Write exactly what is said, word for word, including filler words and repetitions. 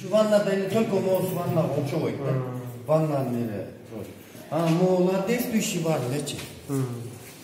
ваннада или только моус ванна окшобойт да. Ванна нере. А молодец дүйші бар лечи.